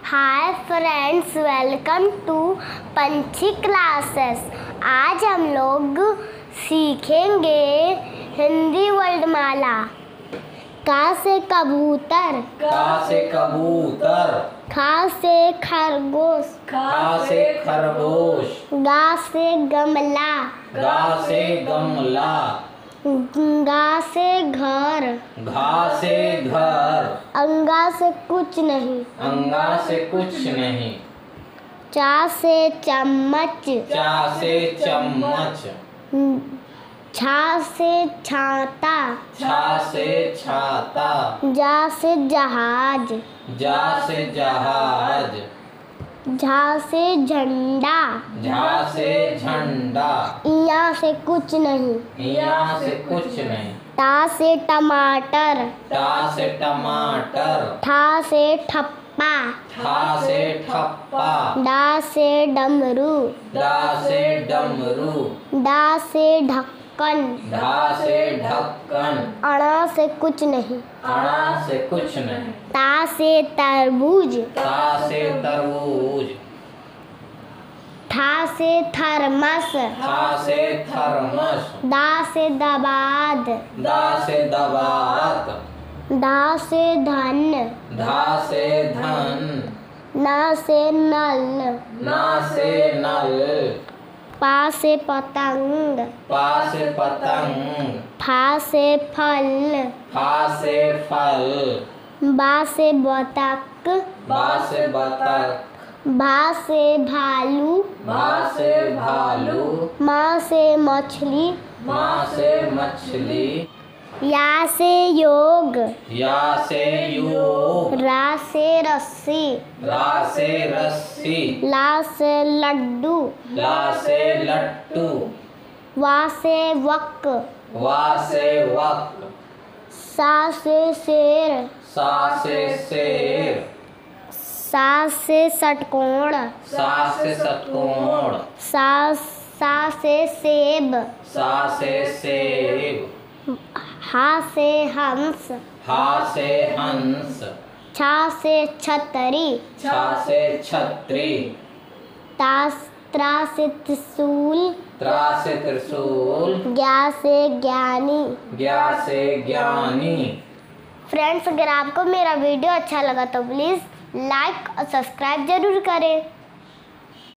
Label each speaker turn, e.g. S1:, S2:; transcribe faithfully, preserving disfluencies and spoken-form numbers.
S1: Hi friends, welcome to Panchhi classes. आज हम लोग सीखेंगे हिंदी वर्णमाला। का से कबूतर,
S2: का से कबूतर,
S1: खा से खरगोश,
S2: खा से खरगोश,
S1: गा से गमला,
S2: गा से गमला,
S1: गा से घर,
S2: घा से घर,
S1: अंगा से कुछ नहीं,
S2: अंगा से कुछ नहीं,
S1: चा से चम्मच,
S2: चा से चम्मच,
S1: छा से छाता,
S2: छा से छाता,
S1: जा से जहाज,
S2: जा से जहाज,
S1: झा से झंडा,
S2: झा से झंडा,
S1: इया से कुछ नहीं,
S2: इया से कुछ नहीं,
S1: टा से टमाटर,
S2: टा से टमाटर,
S1: ठा से ठप्पा,
S2: ठा से ठप्पा,
S1: डा से डमरू,
S2: डा से डमरू,
S1: डा से ढक्कन,
S2: ढा से ढक्कन,
S1: अणा से कुछ नहीं,
S2: अणा से कुछ नहीं,
S1: ता से तरबूज,
S2: ता से तरबूज,
S1: ठा से थर्मस,
S2: था से थर्मस,
S1: दा से दबाद,
S2: दा से दबात,
S1: धा से धन,
S2: धा से धन,
S1: ना से नल,
S2: ना से नल,
S1: पा से पतंग,
S2: पा से पतंग,
S1: फा से फल,
S2: फा से फल,
S1: बा से बतख,
S2: बा से बतख,
S1: भा से भालू,
S2: भा से भालू,
S1: माँ से मछली,
S2: माँ से मछली,
S1: या से योग,
S2: या से योग,
S1: रा से रस्सी,
S2: रा से रस्सी,
S1: ला से लड्डू,
S2: ला से लट्टू,
S1: वा से वक,
S2: वा से वक,
S1: सा से शेर,
S2: सा से शेर,
S1: सा से षटकोण,
S2: सा से षटकोण,
S1: सा सा से सेब,
S2: सा से सेब,
S1: हा से हंस,
S2: हा से हंस,
S1: छा से छतरी,
S2: छा से छतरी,
S1: ता त्रा से त्रिशूल,
S2: त्रा से त्रिशूल,
S1: ज्ञा से ज्ञानी।
S2: ज्ञा से ज्ञानी।
S1: फ्रेंड्स, अगर आपको मेरा वीडियो अच्छा लगा तो प्लीज़ लाइक और सब्सक्राइब जरूर करें।